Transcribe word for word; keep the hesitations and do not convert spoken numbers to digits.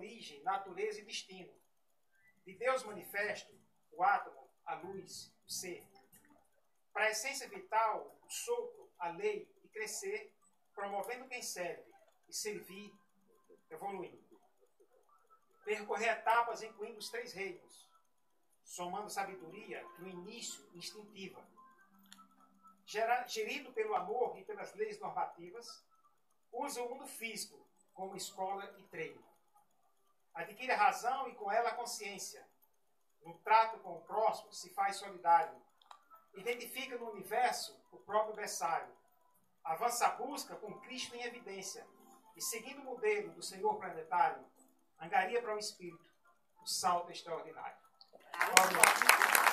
origem, natureza e destino. De Deus manifesto, o átomo, a luz, o ser. Para a essência vital, o sopro, a lei e crescer, promovendo quem serve e servir, evoluindo. Percorrer etapas incluindo os três reinos, somando sabedoria no início instintiva. Gera, gerido pelo amor e pelas leis normativas, usa o mundo físico como escola e treino. Adquire a razão e com ela a consciência. No trato com o próximo se faz solidário. Identifica no universo o próprio berçário. Avança a busca com Cristo em evidência. E seguindo o modelo do Senhor planetário, angaria para o espírito o salto extraordinário.